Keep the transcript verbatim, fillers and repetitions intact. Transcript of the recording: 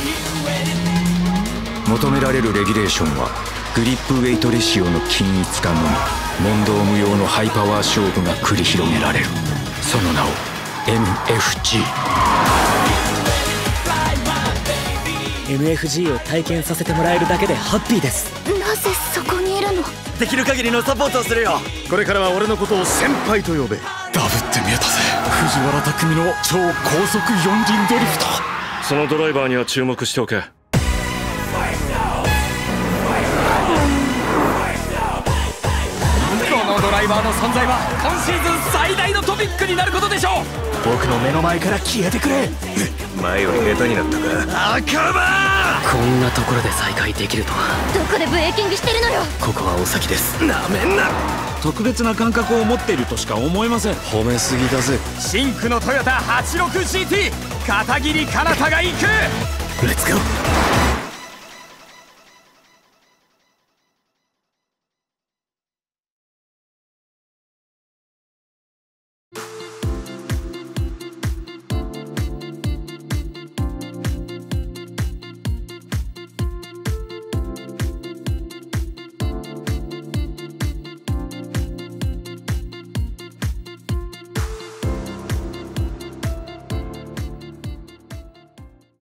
求められるレギュレーションはグリップウェイトレシオの均一化のみ。問答無用のハイパワー勝負が繰り広げられる。その名を エムエフジー。 エムエフジー を体験させてもらえるだけでハッピーです。 なぜそこにいるの？ できる限りのサポートをするよ。 これからは俺のことを先輩と呼べ。 ダブって見えたぜ。藤原匠の超高速四輪ドリフト。 そのドライバーには注目しておけ。このドライバーの存在は今シーズン最大のトピックになることでしょう。 僕の目の前から消えてくれ。 前より下手になったか。 赤羽。 こんなところで再会できるとは。 どこでブレーキングしてるのよ。 ここはお先です。 なめんな。 特別な感覚を持っているとしか思えません。 褒めすぎだぜ。 真紅のトヨタ はちじゅうろくジーティー 片桐かなたが行く。 レッツゴー。